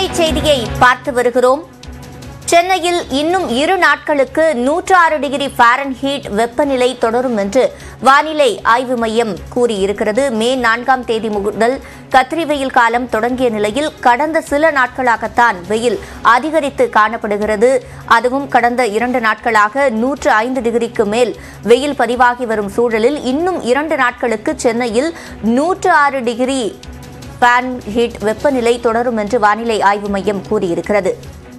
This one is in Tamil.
செய்தியை பார்த்து வருகிறோம். சென்னையில் இன்னும் 2 நாட்களுக்கு 106 டிகிரி ஃபாரன்ஹீட் வெப்பநிலை தொடரும் என்று வானிலை ஆய்வு மையம் கூறியிருக்கிறது. மே 4ஆம் தேதி முதல் கத்திரி வெயில் காலம் தொடங்கிய நிலையில் கடந்த சில நாட்களாகத்தான் வெயில் அதிகரித்து காணப்படுகிறது. அதுவும் கடந்த 2 நாட்களாக 105 டிகிரிக்கு மேல் வெயில் பதிவாகி வரும் சூழலில் இன்னும் 2 நாட்களுக்கு சென்னையில் 106 டிகிரி ஃபாரன்ஹீட் வெப்பநிலை தொடரும் என்று வானிலை ஆய்வு மையம் கூறியிருக்கிறது.